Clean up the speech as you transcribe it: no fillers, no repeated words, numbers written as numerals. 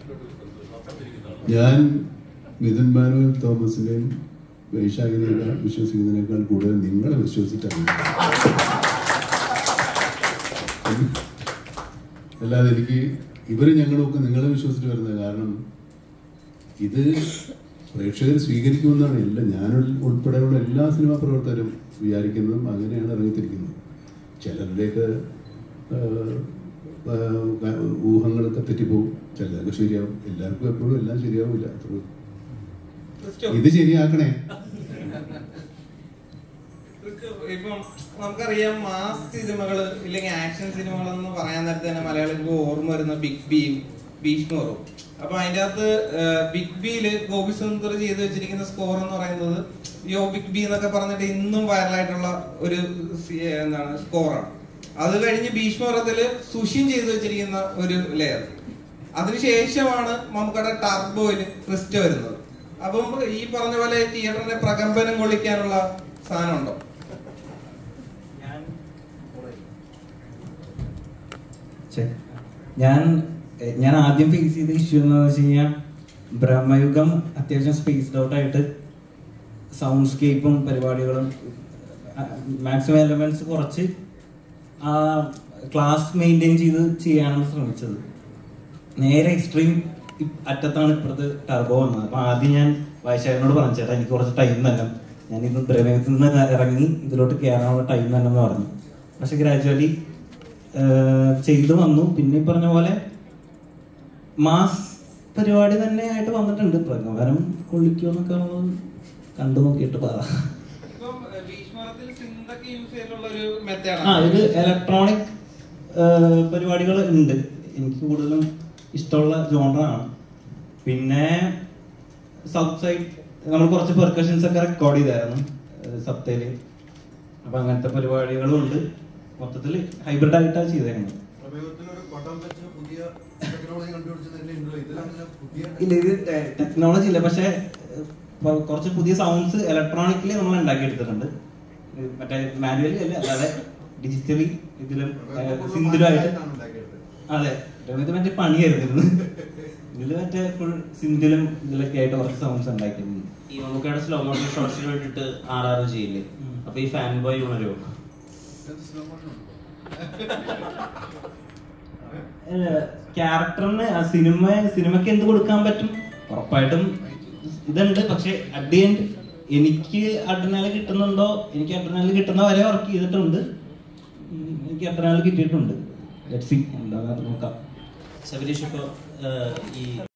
ഞാൻ മിഥുൻ മാനുവൽ തോമസിനെയും വൈശാഖിനേക്കാൾ വിശ്വസിക്കുന്നതിനേക്കാൾ കൂടുതൽ നിങ്ങളെ വിശ്വസിച്ചിട്ടാണ്. അല്ലാതെ എനിക്ക് ഇവര് ഞങ്ങളൊക്കെ നിങ്ങളെ വിശ്വസിച്ച് വരുന്നത്. കാരണം ഇത് പ്രേക്ഷകർ സ്വീകരിക്കുമെന്നാണ് ഞാൻ ഉൾപ്പെടെയുള്ള എല്ലാ സിനിമാ പ്രവർത്തകരും വിചാരിക്കുന്നതും അങ്ങനെയാണ് ഇറങ്ങിത്തിരിക്കുന്നത്. ചിലരുടെയൊക്കെ ഊഹങ്ങളൊക്കെ തെറ്റിപ്പോവും, ചിലതൊക്കെ ശരിയാവും. എല്ലാവർക്കും എപ്പോഴും എല്ലാം ശരിയാവില്ല. ഇത് ശരിയാക്കണേ. ഇപ്പം നമുക്കറിയാം മാസ് സിനിമകള് ഇല്ലെങ്കിൽ ആക്ഷൻ സിനിമകളെന്ന് പറയാൻ നേരത്തെ തന്നെ മലയാളികൾക്ക് ഓർമ്മ വരുന്ന ബിഗ് ബിയും ഭീഷ്മറും. അപ്പൊ അതിന്റെ അകത്ത് ബിഗ് ബിയില് ഗോപി സുന്ദർ ചെയ്ത് വെച്ചിരിക്കുന്ന സ്കോർ എന്ന് പറയുന്നത് യോ ബിഗ് ബി എന്നൊക്കെ പറഞ്ഞിട്ട് ഇന്നും വൈറലായിട്ടുള്ള ഒരു എന്താണ് സ്കോറാണ്. അത് കഴിഞ്ഞ് ഭീഷ്മറത്തില് സുഷിൻ ചെയ്തു വെച്ചിരിക്കുന്ന ഒരു ലെയർ. അതിനുശേഷമാണ് നമുക്കടെ ടർബോയില് ക്രിസ്റ്റ വരുന്നത്. അപ്പം ഈ പറഞ്ഞ പോലെ തിയേറ്ററിനെ പ്രകമ്പനം കൊള്ളിക്കാനുള്ള സാധനം ഉണ്ടോ? ഞാൻ ആദ്യം ഫേസ് ചെയ്ത ഇഷ്യൂ എന്ന് വെച്ച് കഴിഞ്ഞാൽ ബ്രഹ്മയുഗം അത്യാവശ്യം സ്പേസ്ഡ് ഔട്ട് ആയിട്ട് സൗണ്ട് സ്കേപ്പും പരിപാടികളും മാക്സിമം എലമെന്റ്സ് കുറച്ച് ക്ലാസ് മെയിൻറ്റെയിൻ ചെയ്ത് ചെയ്യാനാണ് ശ്രമിച്ചത്. നേരെ എക്സ്ട്രീം അറ്റത്താണ് ഇപ്പുറത്ത് ടർബോ വന്നത്. അപ്പൊ ആദ്യം ഞാൻ വൈശാഖിനോട് പറഞ്ഞു, ചേട്ടാ എനിക്ക് കുറച്ച് ടൈം തന്നെ, ഞാൻ ഇന്ന് ബ്രഹ്മയുഗത്തിൽ നിന്ന് ഇറങ്ങി ഇതിലോട്ട് കയറാനുള്ള ടൈം തന്നെ എന്ന് പറഞ്ഞു. പക്ഷെ ഗ്രാജുവലി ചെയ്തു വന്നു. പിന്നെ ഈ പറഞ്ഞ പോലെ മാസ് പരിപാടി തന്നെ ആയിട്ട് വന്നിട്ടുണ്ട്. പ്രകമ്പനം കൊള്ളിക്കുമെന്നൊക്കെ കണ്ടു നോക്കിയിട്ട് പറയാം. ഇത് ഇലക്ട്രോണിക് പരിപാടികൾ ഉണ്ട്. എനിക്ക് കൂടുതലും ഇഷ്ടമുള്ള ജോണറാണ്. പിന്നെ സൗത്ത് സൈഡ് നമ്മൾ കുറച്ച് പെർക്കഷൻസ് ഒക്കെ റെക്കോർഡ് ചെയ്തായിരുന്നു സപ്തയില്. അപ്പൊ അങ്ങനത്തെ പരിപാടികളും ഉണ്ട്. മൊത്തത്തിൽ ഹൈബ്രിഡ് ആയിട്ടാണ് ചെയ്തേക്കുന്നത്. ഇല്ല, ഇത് ടെക്നോളജി ഇല്ല, പക്ഷെ കുറച്ച് പുതിയ സൗണ്ട്സ് ഇലക്ട്രോണിക്കലി നമ്മൾ ഉണ്ടാക്കിയെടുത്തിട്ടുണ്ട്. മറ്റേ മാനുവലി അല്ല, അല്ലാതെ ഡിജിറ്റലി ഇതിലും സിന്ധിലുമായിട്ട്. അതെ, ഇത് മറ്റേ പണിയായിരുന്നു. ഇതിൽ മറ്റേ ഫുൾ സിന്ധിലും ഇതിലൊക്കെ ആയിട്ട് കുറച്ച് സൗണ്ട്സ് ഉണ്ടാക്കിയിട്ടുണ്ട്. ഈ നമുക്കവിടെ സ്ലോ മോഷൻ ഷോട്ട്സിന് വേണ്ടിട്ട് RR ചെയ്യില്ലേ? അപ്പൊ ഈ ഫാൻ ബോയ് ഉണരോ? ക്യാരക്ടറിന് സിനിമയ്ക്ക് എന്ത് കൊടുക്കാൻ പറ്റും ഉറപ്പായിട്ടും ഇതുണ്ട്. പക്ഷെ അറ്റ് ദി എൻഡ് എനിക്ക് അഡ്രിനാലിൻ കിട്ടുന്നുണ്ടോ, എനിക്ക് അഡ്രിനാലിൻ കിട്ടുന്ന വരെ വർക്ക് ചെയ്തിട്ടുണ്ട്. എനിക്ക് അഡ്രിനാലിൻ കിട്ടിയിട്ടുണ്ട്. ലെറ്റ്സ് സീ എന്താ നോക്കാം. ശബരീഷ്, ഇപ്പൊ ഈ